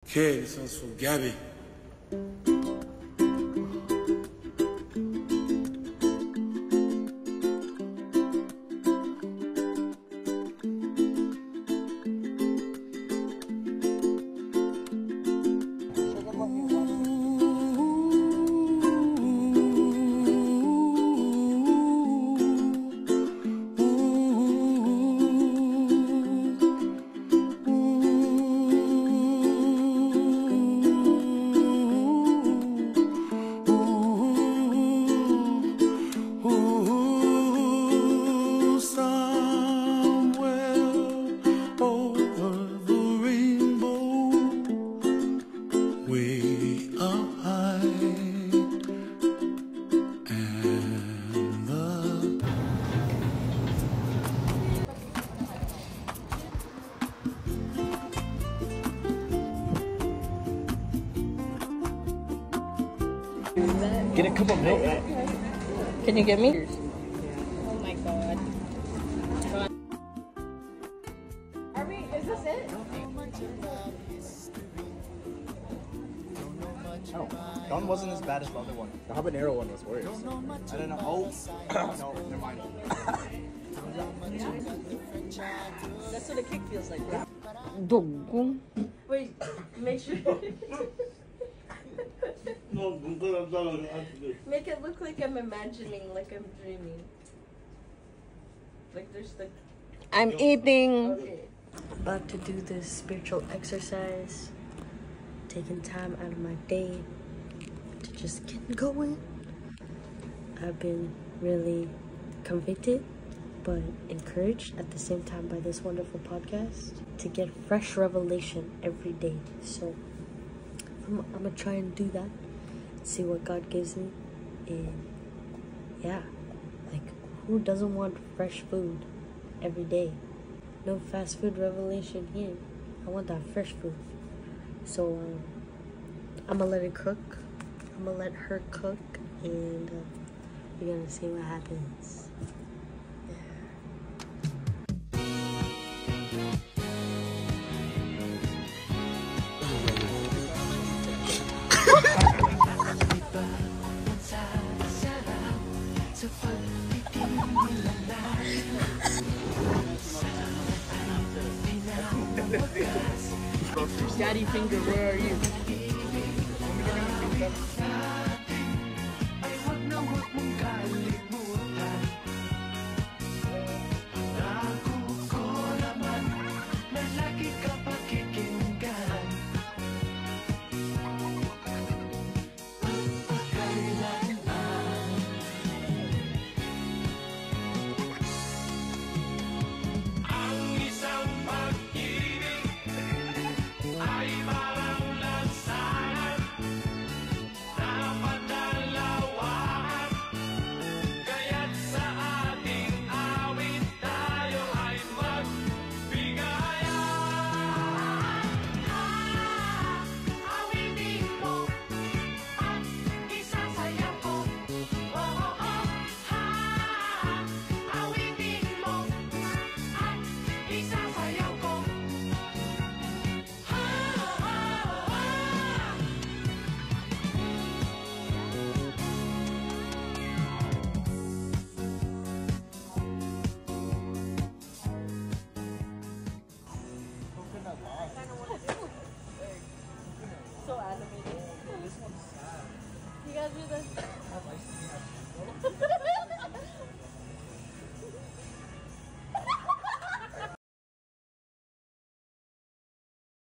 Okay, this one's for Gabby. Get a cup of milk. Can you get me? Oh my god. Are we, is this it? Oh, Dawn wasn't as bad as the other one. The habanero one was worse. I don't know. Oh, no, never mind. That's what a kick feels like. Dog. Wait, make sure. Make it look like I'm imagining, like I'm dreaming. Like there's the. I'm eating. Okay. About to do this spiritual exercise, taking time out of my day to just get going. I've been really convicted but encouraged at the same time by this wonderful podcast to get fresh revelation every day. So I'm gonna try and do that, see what God gives me, and yeah, like who doesn't want fresh food every day? No fast food revelation here. I want that fresh food. So I'm gonna let it cook. I'm gonna let her cook, and we're gonna see what happens. Daddy finger, where are you? So animated. You guys do this?